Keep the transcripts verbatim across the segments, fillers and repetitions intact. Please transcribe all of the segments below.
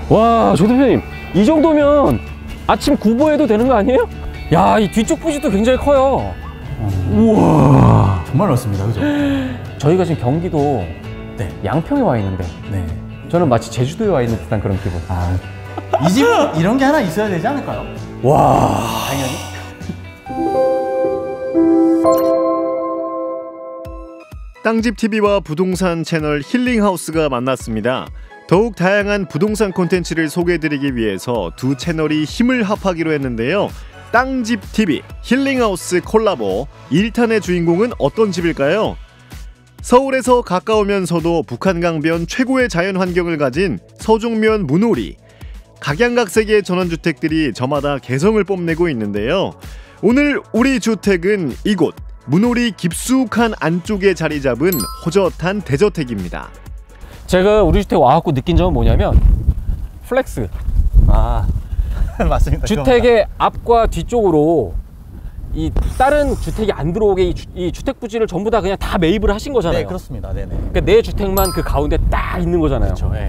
와, 조 대표님, 이 정도면 아침 구보해도 되는 거 아니에요? 야, 이 뒤쪽 부지도 굉장히 커요. 음. 우와, 정말 넓습니다, 그죠? 저희가 지금 경기도 네. 양평에 와 있는데 네. 저는 마치 제주도에 와 있는 듯한 그런 기분. 아, 이 집은 이런 게 하나 있어야 되지 않을까요? 와, 당연히. 땅집티비와 부동산 채널 힐링하우스가 만났습니다. 더욱 다양한 부동산 콘텐츠를 소개해드리기 위해서 두 채널이 힘을 합하기로 했는데요. 땅집티비, 힐링하우스 콜라보, 일 탄의 주인공은 어떤 집일까요? 서울에서 가까우면서도 북한강변 최고의 자연환경을 가진 서종면 문오리. 각양각색의 전원주택들이 저마다 개성을 뽐내고 있는데요. 오늘 우리 주택은 이곳 문오리 깊숙한 안쪽에 자리 잡은 호젓한 대저택입니다. 제가 우리 주택 와갖고 느낀 점은 뭐냐면 플렉스. 아, 맞습니다. 주택의 앞과 뒤쪽으로 이 다른 주택이 안 들어오게 이, 주, 이 주택 부지를 전부 다 그냥 다 매입을 하신 거잖아요. 네, 그렇습니다. 네네. 그러니까 내 주택만 그 가운데 딱 있는 거잖아요. 그렇죠. 네.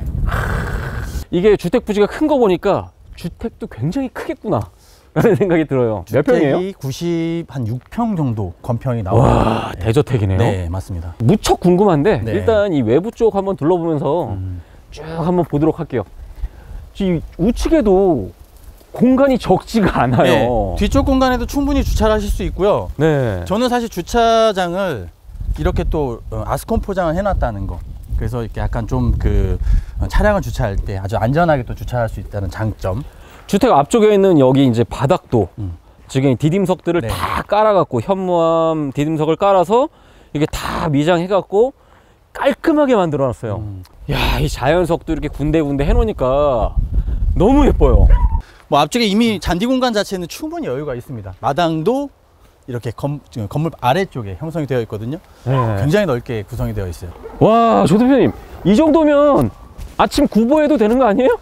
이게 주택 부지가 큰 거 보니까 주택도 굉장히 크겠구나 라는 생각이 들어요. 몇 평이에요? 구십육 평 정도 건평이 나옵니다. 와, 네. 대저택이네요. 네, 맞습니다. 무척 궁금한데 네. 일단 이 외부 쪽 한번 둘러보면서 음. 쭉 한번 보도록 할게요. 이 우측에도 공간이 적지가 않아요. 네, 뒤쪽 공간에도 충분히 주차를 하실 수 있고요. 네. 저는 사실 주차장을 이렇게 또 아스콘 포장을 해놨다는 거, 그래서 이렇게 약간 좀 그 차량을 주차할 때 아주 안전하게 또 주차할 수 있다는 장점. 주택 앞쪽에 있는 여기 이제 바닥도 음. 지금 디딤석들을 네. 다 깔아갖고 현무암 디딤석을 깔아서 이게 다 미장해갖고 깔끔하게 만들어놨어요. 음. 야, 이 자연석도 이렇게 군데군데 해놓으니까 너무 예뻐요. 뭐 앞쪽에 이미 잔디 공간 자체는 충분히 여유가 있습니다. 마당도 이렇게 건, 건물 아래쪽에 형성이 되어 있거든요. 네. 굉장히 넓게 구성이 되어 있어요. 와, 조 대표님, 이 정도면 아침 구보해도 되는 거 아니에요?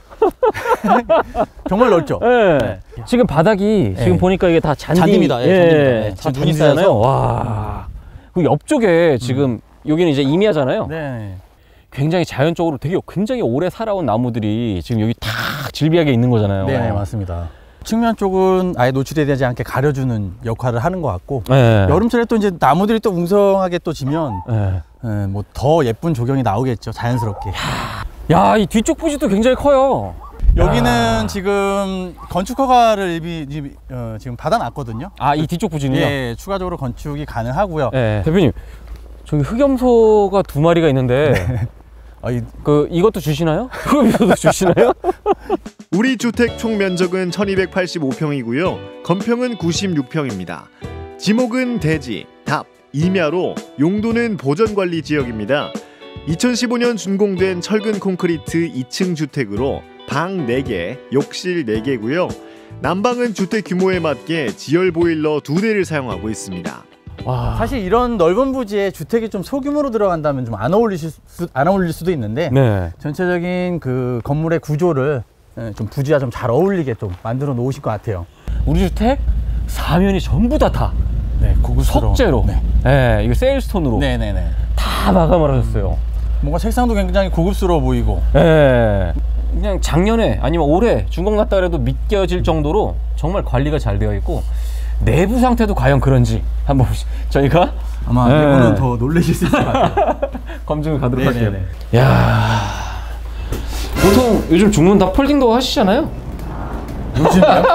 정말 넓죠? 네. 네. 지금 바닥이 네. 지금 보니까 이게 다 잔디, 잔디입니다. 예, 예, 잔디입니다. 네. 다 눈이 쌓여요. 와, 그 옆쪽에 지금 음. 여기는 이제 임야잖아요. 네. 굉장히 자연적으로 되게 굉장히 오래 살아온 나무들이 지금 여기 다 질비하게 있는 거잖아요. 네, 맞습니다. 측면 쪽은 아예 노출이 되지 않게 가려주는 역할을 하는 것 같고, 네. 여름철에 또 이제 나무들이 또 웅성하게 또 지면 네. 네, 뭐 더 예쁜 조경이 나오겠죠, 자연스럽게. 야, 이 뒤쪽 부지도 굉장히 커요. 여기는 야. 지금 건축 허가를 이미 어, 지금 받아놨거든요. 아, 이 뒤쪽 부지는요? 예, 추가적으로 건축이 가능하고요. 네. 대표님, 저기 흑염소가 두 마리가 있는데. 네. 아, 이, 그 이것도 주시나요? 흑염소도 주시나요? 우리 주택 총 면적은 천이백팔십오 평이고요. 건평은 구십육 평입니다. 지목은 대지, 답, 임야로 용도는 보전관리 지역입니다. 이천십오 년 준공된 철근 콘크리트 이 층 주택으로 방 네 개, 욕실 네 개고요. 난방은 주택 규모에 맞게 지열 보일러 두 대를 사용하고 있습니다. 와. 사실 이런 넓은 부지에 주택이 좀 소규모로 들어간다면 좀 안 어울리실 수, 안 어울릴 수도 있는데 네. 전체적인 그 건물의 구조를 좀 부지와 좀 잘 어울리게 좀 만들어 놓으실 것 같아요. 우리 주택 사면이 전부 다 다 네, 고급스러운 석재로 네. 네, 이거 세일스톤으로 네네네. 다 마감을 하셨어요. 뭔가 색상도 굉장히 고급스러워 보이고 네. 그냥 작년에 아니면 올해 준공 났다 그래도 믿겨질 정도로 정말 관리가 잘 되어 있고 내부 상태도 과연 그런지 한번 저희가 아마 네. 내부는 더 놀라실 수 있을 것 같아요. 검증을 가도록 네네네. 할게요. 야, 보통 요즘 중문 다 폴딩도 하시잖아요? 요즘이요?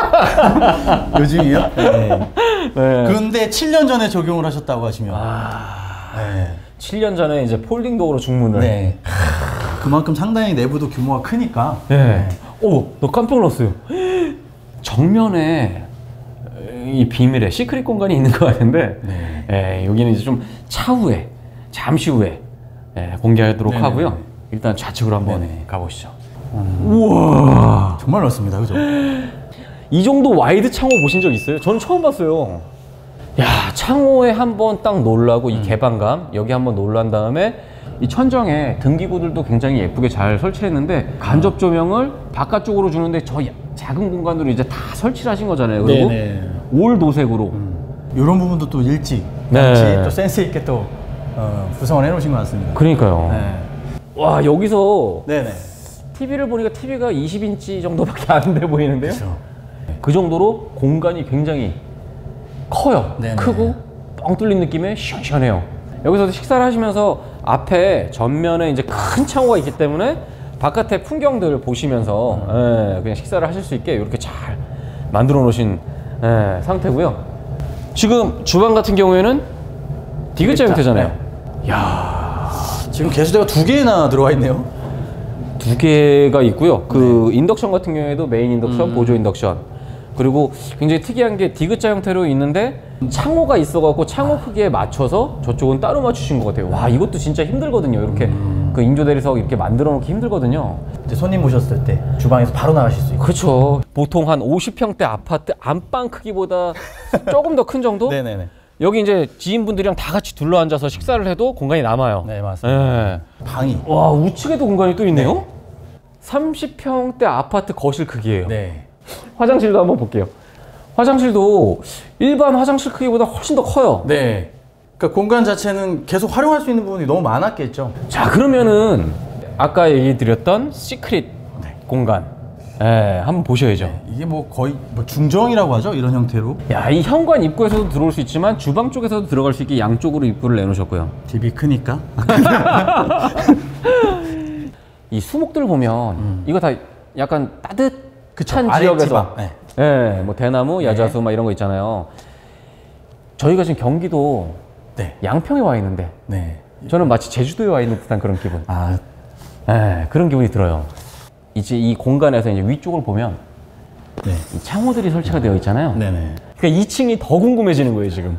요즘이요? 네. 네. 그런데 칠 년 전에 적용을 하셨다고 하시면 아, 네. 칠 년 전에 이제 폴딩도어로 중문을 네. 그만큼 상당히 내부도 규모가 크니까 네. 오, 너 깜짝 놀랐어요. 정면에 이 비밀의 시크릿 공간이 있는 것 같은데 네. 예, 여기는 이제 좀 차후에 잠시 후에 예, 공개하도록 네네. 하고요. 일단 좌측으로 한번 네네. 가보시죠. 음. 우와, 정말 넓습니다, 그죠? 이 정도 와이드 창호 보신 적 있어요? 저는 처음 봤어요. 야, 창호에 한번 딱 놀라고 음. 이 개방감 여기 한번 놀란 다음에 이 천정에 등기구들도 굉장히 예쁘게 잘 설치했는데 간접 조명을 바깥쪽으로 주는데 저 작은 공간으로 이제 다 설치를 하신 거잖아요. 그리고 네네. 올 도색으로 음. 이런 부분도 또 일찍 네. 또 센스 있게 또 어, 구성을 해놓으신 것 같습니다. 그러니까요. 네. 와, 여기서 네네. 티비를 보니까 티비가 이십 인치 정도밖에 안 돼 보이는데요. 그렇죠. 그 정도로 공간이 굉장히 커요. 네네. 크고 뻥 뚫린 느낌에 시원시원해요. 여기서도 식사를 하시면서 앞에 전면에 이제 큰 창호가 있기 때문에 바깥의 풍경들 보시면서 음. 예, 그냥 식사를 하실 수 있게 이렇게 잘 만들어 놓으신 예, 상태고요. 지금 주방 같은 경우에는 디귿자 형태잖아요. 네. 야, 지금 개수대가 두 개나 들어와 있네요. 두 개가 있고요. 그 네. 인덕션 같은 경우에도 메인 인덕션, 음. 보조 인덕션. 그리고 굉장히 특이한 게 디귿자 형태로 있는데 창호가 있어갖고 창호 크기에 맞춰서 저쪽은 따로 맞추신 것 같아요. 와, 이것도 진짜 힘들거든요. 이렇게 음. 그 인조 대리석 이렇게 만들어 놓기 힘들거든요. 이제 손님 모셨을 때 주방에서 바로 나가실 수 있고. 그렇죠. 보통 한 오십 평대 아파트 안방 크기보다 조금 더 큰 정도? 네네네. 여기 이제 지인분들이랑 다 같이 둘러앉아서 식사를 해도 공간이 남아요. 네, 맞습니다. 네. 방이. 와, 우측에도 공간이 또 있네요. 네. 삼십 평대 아파트 거실 크기예요. 네. 화장실도 한번 볼게요. 화장실도 일반 화장실 크기보다 훨씬 더 커요. 네. 그러니까 공간 자체는 계속 활용할 수 있는 부분이 너무 많았겠죠. 자, 그러면은 아까 얘기 드렸던 시크릿 네. 공간, 예, 한번 보셔야죠. 네. 이게 뭐 거의 뭐 중정이라고 하죠, 이런 형태로. 야, 이 현관 입구에서도 들어올 수 있지만 주방 쪽에서도 들어갈 수 있게 양쪽으로 입구를 내놓으셨고요. 집이 크니까. 이 수목들 보면 음. 이거 다 약간 따뜻한 지역에서, 네. 예, 뭐 대나무, 야자수 네. 막 이런 거 있잖아요. 저희가 지금 경기도 네. 양평에 와 있는데, 네. 저는 마치 제주도에 와 있는 듯한 그런 기분. 아, 예, 그런 기분이 들어요. 이제 이 공간에서 이제 위쪽을 보면 네. 이 창호들이 설치가 되어 있잖아요. 네네. 그러니까 이 층이 더 궁금해지는 거예요 지금.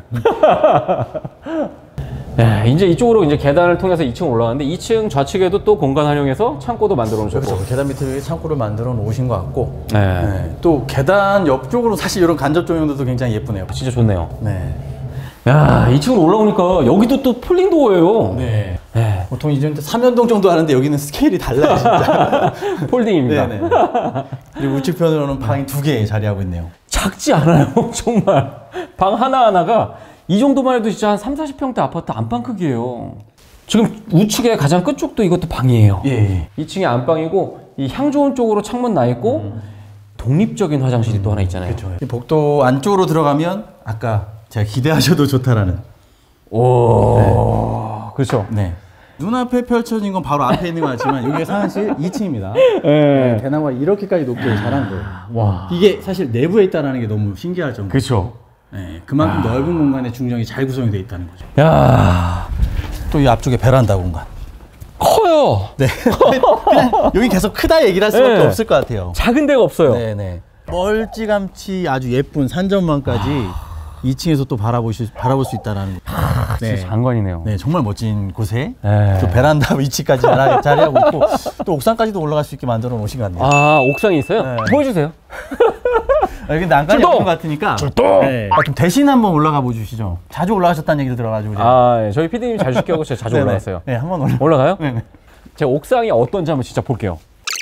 네, 이제 이쪽으로 이제 계단을 통해서 이 층 올라가는데 이 층 좌측에도 또 공간 활용해서 창고도 만들어 놓으셨고. 그렇죠. 계단 밑에 창고를 만들어 놓으신 것 같고. 네. 네. 또 계단 옆쪽으로 사실 이런 간접 조명들도 굉장히 예쁘네요. 진짜 좋네요. 네. 야, 이 층으로 올라오니까 여기도 또 폴링 도어예요. 네. 네. 보통 이제 삼연동 정도 하는데 여기는 스케일이 달라요, 진짜. 폴딩입니다. 네네. 그리고 우측편으로는 방이 두 개 자리하고 있네요. 작지 않아요, 정말. 방 하나하나가 이 정도만 해도 진짜 한 삼사십 평대 아파트 안방 크기예요. 지금 우측에 가장 끝쪽도 이것도 방이에요. 예. 이 층이 안방이고 이 향 좋은 쪽으로 창문 나 있고 음. 독립적인 화장실이 음. 또 하나 있잖아요. 그렇죠. 이 복도 안쪽으로 들어가면 아까 제가 기대하셔도 좋다라는. 오. 네. 그렇죠. 네. 눈앞에 펼쳐진 건 바로 앞에 있는 것 같지만 여기가 사실 이 층입니다. 네. 대나무가 이렇게까지 높게 자란 거예요. 와. 이게 사실 내부에 있다는 게 너무 신기할 정도. 그렇죠. 네. 그만큼 야. 넓은 공간에 중정이 잘 구성이 되어 있다는 거죠. 야. 또 이 앞쪽에 베란다 공간. 커요. 네. 그냥 여기 계속 크다 얘기를 할 수밖에 네. 없을 것 같아요. 작은 데가 없어요. 네네. 멀찌감치 아주 예쁜 산전망까지 이 층에서 또 바라보실, 바라볼 수 있다는. 아, 네. 진짜 장관이네요. 네, 정말 멋진 곳에 네. 또 베란다 위치까지 자리하고 있고 또 옥상까지도 올라갈 수 있게 만들어 놓으신 것 같네요. 아, 옥상이 있어요? 네. 보여주세요. 아, 여기 난간이 없는 것 같으니까. 출동! 네. 아, 좀 대신 한번 올라가 보시죠. 자주 올라가셨다는 얘기도 들어가지고. 제가. 아, 네. 저희 피디님이 자주 시켜고 제가 자주 올라갔어요. 네, 한번 올라. 올라가요? 네. 제가 옥상이 어떤지 한번 진짜 볼게요.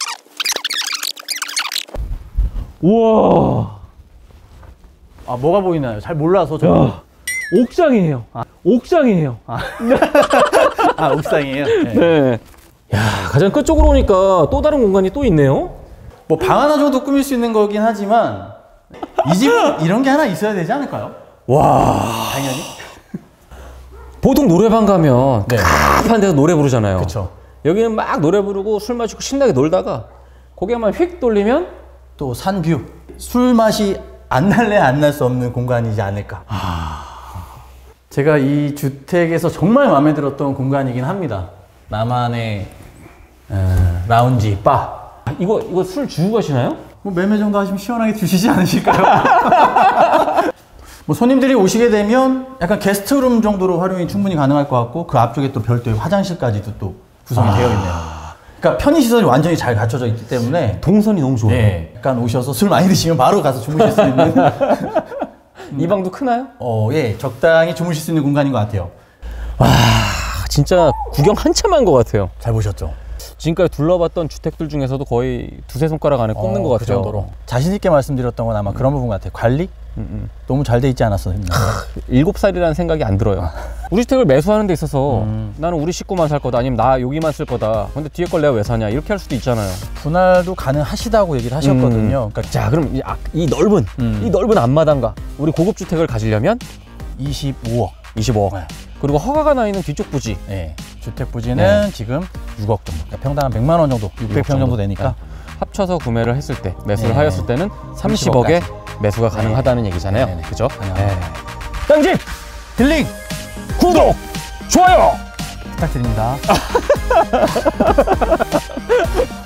우와. 아, 뭐가 보이나요? 잘 몰라서 저. 옥상이에요. 아, 옥상이에요. 아, 아 옥상이에요? 네. 네. 야, 가장 끝쪽으로 오니까 또 다른 공간이 또 있네요. 뭐 방 하나 정도 꾸밀 수 있는 거긴 하지만 이 집은 이런 게 하나 있어야 되지 않을까요? 와. 당연히. 보통 노래방 가면 네. 한 데서 노래 부르잖아요. 그렇죠. 여기는 막 노래 부르고 술 마시고 신나게 놀다가 고개만 휙 돌리면 또 산뷰. 술 맛이 안 날래 안 날 수 없는 공간이지 않을까. 아... 제가 이 주택에서 정말 마음에 들었던 공간이긴 합니다. 나만의 어, 라운지, 바. 이거 이거 술 주고 가시나요? 뭐 매매 정도 하시면 시원하게 드시지 않으실까요? 뭐 손님들이 오시게 되면 약간 게스트룸 정도로 활용이 충분히 가능할 것 같고 그 앞쪽에 또 별도의 화장실까지도 또 구성이 아... 되어 있네요. 그러니까 편의시설이 완전히 잘 갖춰져 있기 때문에 동선이 너무 좋아요. 네, 약간 오셔서 술 많이 드시면 바로 가서 주무실 수 있는. 이 방도 크나요? 어, 예, 적당히 주무실 수 있는 공간인 것 같아요. 와, 진짜 구경 한참 한 것 같아요. 잘 보셨죠? 지금까지 둘러봤던 주택들 중에서도 거의 두세 손가락 안에 꼽는 어, 것 그 같아요. 정도로. 자신 있게 말씀드렸던 건 아마 그런 부분 같아요. 관리? 음, 음. 너무 잘 돼 있지 않았어. 일곱 살이라는 생각이 안 들어요. 우리 주택을 매수하는 데 있어서 음. 나는 우리 식구만 살 거다, 아니면 나 여기만 쓸 거다. 근데 뒤에 걸 내가 왜 사냐, 이렇게 할 수도 있잖아요. 분할도 가능하시다고 얘기를 하셨거든요. 음. 그러니까 자, 그럼 이, 아, 이 넓은 음. 이 넓은 앞마당과 우리 고급 주택을 가지려면 이십오억. 이십오억. 네. 그리고 허가가 나 있는 뒤쪽 부지. 네. 주택 부지는 네. 지금 육억 정도. 그러니까 평당 한 백만 원 정도, 육백 평 정도 되니까. 네. 합쳐서 구매를 했을 때, 매수를 네. 하였을 때는 삼십억에 매수가 가능하다는 얘기잖아요. 네, 네. 그죠? 가능합니다. 네. 땅집 힐링 구독, 좋아요 부탁드립니다.